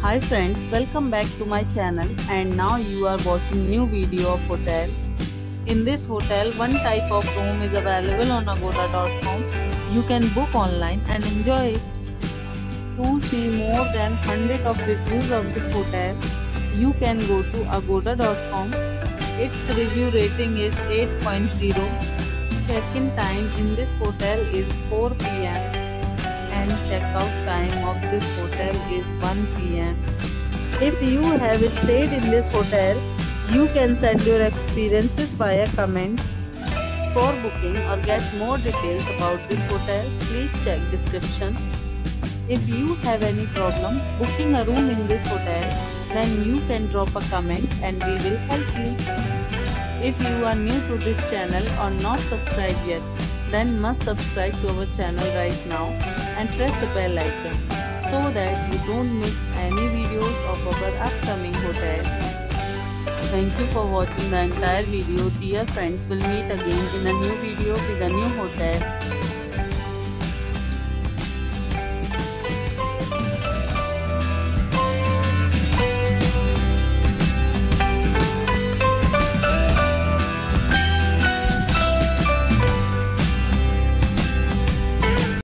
Hi friends, welcome back to my channel, and now you are watching new video of hotel. In this hotel, one type of room is available on agoda.com. You can book online and enjoy it. To see more than 100 of reviews of this hotel, you can go to agoda.com. Its review rating is 8.0. Check-in time in this hotel is 4 p.m. and checkout time of this hotel is 1 p.m. If you have stayed in this hotel, you can send your experiences via comments. For booking or get more details about this hotel, please check description. If you have any problem booking a room in this hotel, then you can drop a comment and we will help you. If you are new to this channel or not subscribed yet, then must subscribe to our channel right now and press the bell icon so that you don't miss any videos of our upcoming hotel. Thank you for watching the entire video. Dear friends, we'll meet again in a new video with a new hotel.